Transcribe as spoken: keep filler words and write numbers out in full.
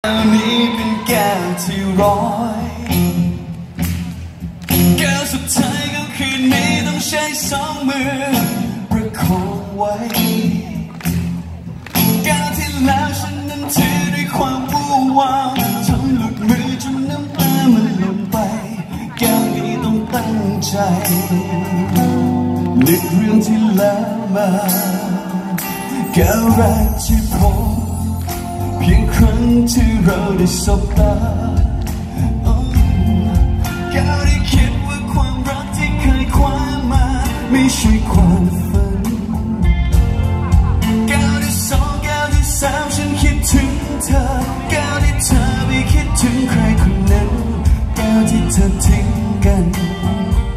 นี้เป็นแก้วที่ร้อยแก้วสุดท้ายก็คืนนี้ต้องใช้สองมือประคองไว้แก้วที่แล้วฉันนั้นถือด้วยความวู่วามทำหลุดมือจนน้ำตามันหล่นไปแก้วนี้ต้องตั้งใจนึกเรื่องที่แล้วมาแก้วแรกที่พบเพียงครั้งที่เราได้สบตาแก้วได้คิดว่าความรักที่เคยคว้ามาไม่ใช่ความฝันแก้วที่สองแก้วที่สามฉันคิดถึงเธอแก้วที่เธอไม่คิดถึงใครคนนั้นแก้วที่เธอทิ้งกัน